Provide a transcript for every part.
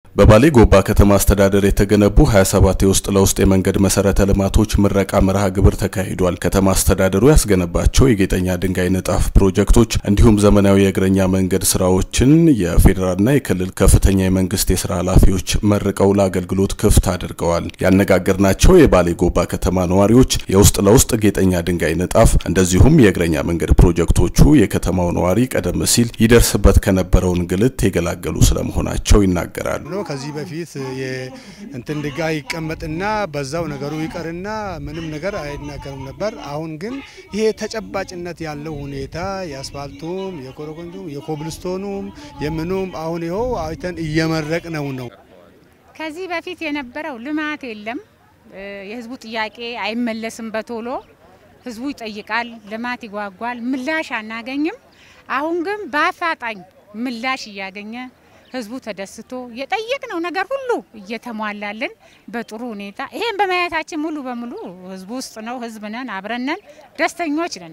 በባሌ ጎባ ከተማ አስተዳደር የተገነቡ 27 የውስጥ ለውስጥ የመንገድ መሰረተ ልማቶች ምረቃ መርሃ ግብር ተካሂዷል። ከተማ አስተዳደሩ ያስገነባቸው የጌጠኛ ድንጋይ ንጣፍ ፕሮጀክቶች እንዲሁም ዘመናዊ የእግረኛ መንገድ ስራዎችን የፌደራልና የክልል ከፍተኛ የመንግስት የሥራ ኃላፊዎች መርቀው ለአገልግሎት ክፍት አድርገዋል። ያነጋገርናቸው የባሌ ጎባ ከተማ ነዋሪዎች የውስጥ ለውስጥ ጌጠኛ ድንጋይ ንጣፍ እንደዚሁም የእግረኛ መንገድ ፕሮጀክቶቹ የከተማው ነዋሪ ቀደም ሲል ይደርስበት ከነበረው እንግልት የገላገሉ ስለመሆናቸው ይናገራሉ። ከዚህ በፊት የእንትን ድንጋይ ይቀመጥና በዛው ነገሩ ይቀርና ምንም ነገር አይናገርም ነበር። አሁን ግን ይሄ ተጨባጭነት ያለው ሁኔታ የአስፋልቱም የኮረኮንቱም የኮብልስቶኑም የምኑም አሁን ይሄው አይተን እየመረቅነው ነው። ከዚህ በፊት የነበረው ልማት የለም። የህዝቡ ጥያቄ አይመለስም በቶሎ ህዝቡ ይጠይቃል፣ ልማት ይጓጓል፣ ምላሽ አናገኝም። አሁን ግን በአፋጣኝ ምላሽ ያገኘ ህዝቡ ተደስቶ የጠየቅነው ነገር ሁሉ እየተሟላልን በጥሩ ሁኔታ ይሄን በማየታችን ሙሉ በሙሉ ህዝቡ ውስጥ ነው ህዝብ ነን አብረነን ደስተኞች ነን።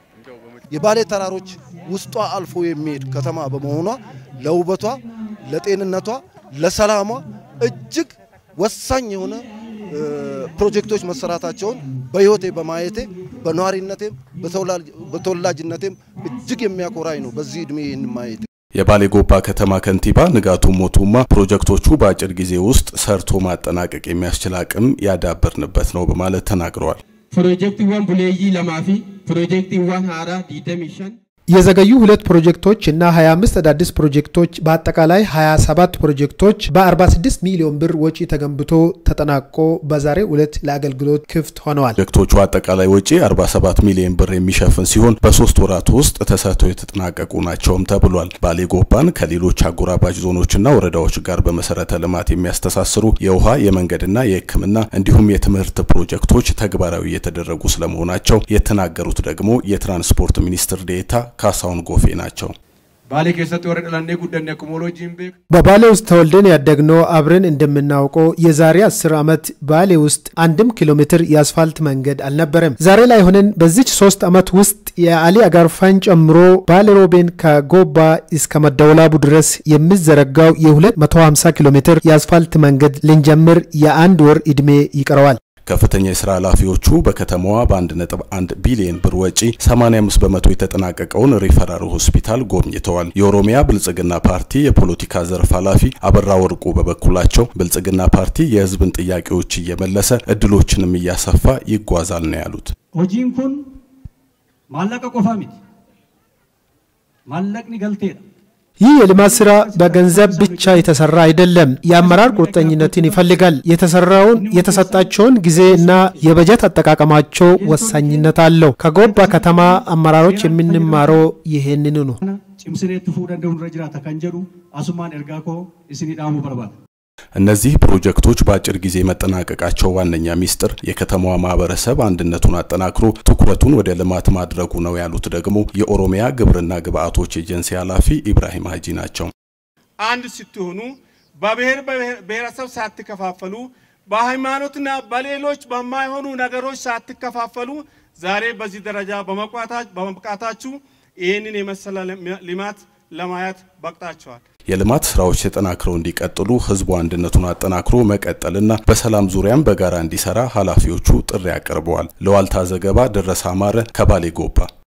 የባሌ ተራሮች ውስጧ አልፎ የሚሄድ ከተማ በመሆኗ ለውበቷ፣ ለጤንነቷ፣ ለሰላሟ እጅግ ወሳኝ የሆነ ፕሮጀክቶች መሰራታቸውን በህይወቴ በማየቴ በኗሪነቴም በተወላጅነቴም እጅግ የሚያኮራኝ ነው። በዚህ እድሜ ይህን ማየቴ የባሌ ጎባ ከተማ ከንቲባ ንጋቱ ሞቱማ ፕሮጀክቶቹ በአጭር ጊዜ ውስጥ ሰርቶ ማጠናቀቅ የሚያስችል አቅም ያዳበርንበት ነው በማለት ተናግረዋል። ፕሮጀክቱን ቡሌይ ለማፊ ፕሮጀክቱን ሃራ ዲደሚሽን የዘገዩ ሁለት ፕሮጀክቶች እና 25 አዳዲስ ፕሮጀክቶች በአጠቃላይ 27 ፕሮጀክቶች በ46 ሚሊዮን ብር ወጪ ተገንብቶ ተጠናቆ በዛሬው ዕለት ለአገልግሎት ክፍት ሆነዋል። ፕሮጀክቶቹ አጠቃላይ ወጪ 47 ሚሊዮን ብር የሚሸፍን ሲሆን በ3 ወራት ውስጥ ተሰርተው የተጠናቀቁ ናቸውም ተብሏል። ባሌ ጎባን ከሌሎች አጎራባች ዞኖችና ወረዳዎች ጋር በመሰረተ ልማት የሚያስተሳስሩ የውሃ የመንገድና የሕክምና እንዲሁም የትምህርት ፕሮጀክቶች ተግባራዊ የተደረጉ ስለመሆናቸው የተናገሩት ደግሞ የትራንስፖርት ሚኒስትር ዴኤታ ካሳውን ጎፌ ናቸው። ባሌ ከሰጥ ወረደላኔ ጉዳይ ያቆሞሎጂን ቤክ በባሌ ውስጥ ተወልደን ያደግነው አብረን እንደምናውቀው የዛሬ 10 ዓመት ባሌ ውስጥ 1 ኪሎ ሜትር የአስፋልት መንገድ አልነበረም። ዛሬ ላይ ሆነን በዚህ 3 ዓመት ውስጥ የአሊ አጋርፋን ጨምሮ ባሌ ሮቤን ከጎባ እስከ መደወላቡ ድረስ የሚዘረጋው የ250 ኪሎ ሜትር የአስፋልት መንገድ ልንጀምር የአንድ ወር እድሜ ይቀረዋል። ከፍተኛ የሥራ ኃላፊዎቹ በከተማዋ በ1.1 ቢሊዮን ብር ወጪ 85 በመቶ የተጠናቀቀውን ሪፈራል ሆስፒታል ጎብኝተዋል። የኦሮሚያ ብልጽግና ፓርቲ የፖለቲካ ዘርፍ ኃላፊ አበራ ወርቁ በበኩላቸው ብልጽግና ፓርቲ የህዝብን ጥያቄዎች እየመለሰ እድሎችንም እያሰፋ ይጓዛል ነው ያሉት። ሆጂን ኩን ማለቀ ቆፋሚት ማለቅኒ ገልቴዳ ይህ የልማት ስራ በገንዘብ ብቻ የተሰራ አይደለም። የአመራር ቁርጠኝነትን ይፈልጋል። የተሰጣቸውን ጊዜና የበጀት አጠቃቀማቸው ወሳኝነት አለው። ከጎባ ከተማ አመራሮች የምንማረው ይሄንን ነው። ጭምስኔት ፉደንደውን ረጅራ ተከንጀሩ አሱማን ኤርጋኮ እስኒዳሙ በርባል እነዚህ ፕሮጀክቶች በአጭር ጊዜ መጠናቀቃቸው ዋነኛ ሚስጥር የከተማዋ ማህበረሰብ አንድነቱን አጠናክሮ ትኩረቱን ወደ ልማት ማድረጉ ነው ያሉት ደግሞ የኦሮሚያ ግብርና ግብአቶች ኤጀንሲ ኃላፊ ኢብራሂም ሀጂ ናቸው። አንድ ስትሆኑ በብሔር ብሔረሰብ ሳትከፋፈሉ በሃይማኖትና በሌሎች በማይሆኑ ነገሮች ሳትከፋፈሉ ዛሬ በዚህ ደረጃ በመብቃታችሁ ይሄንን የመሰለ ልማት ለማየት በቅታችኋል። የልማት ስራዎች ተጠናክረው እንዲቀጥሉ ህዝቡ አንድነቱን አጠናክሮ መቀጠልና በሰላም ዙሪያም በጋራ እንዲሰራ ኃላፊዎቹ ጥሪ ያቀርበዋል። ለዋልታ ዘገባ ደረሰ አማረ ከባሌ ጎባ